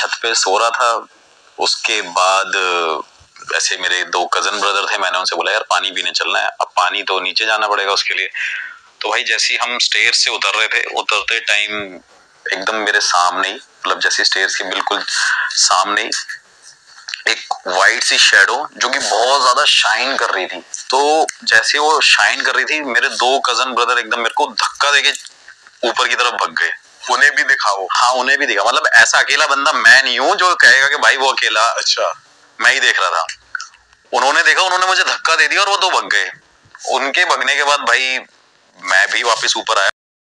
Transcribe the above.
छत पे सो रहा था। उसके बाद ऐसे मेरे 2 कजन ब्रदर थे, मैंने उनसे बोला यार पानी पीने चलना है। अब पानी तो नीचे जाना पड़ेगा उसके लिए। तो भाई जैसे ही हम स्टेयर से उतर रहे थे, उतरते टाइम एकदम मेरे सामने ही, मतलब जैसे स्टेयर्स के बिल्कुल सामने ही एक वाइट सी शैडो जो कि बहुत ज्यादा शाइन कर रही थी। तो जैसे वो शाइन कर रही थी, मेरे 2 कजन ब्रदर एकदम मेरे को धक्का देके ऊपर की तरफ भग गए। उन्हें भी दिखा वो? हाँ, उन्हें भी दिखा। मतलब ऐसा अकेला बंदा मैं नहीं हूँ जो कहेगा कि भाई वो अकेला। अच्छा। मैं ही देख रहा था। उन्होंने देखा, उन्होंने मुझे धक्का दे दिया और वो 2 भग गए। उनके भगने के बाद भाई मैं भी वापस ऊपर आया।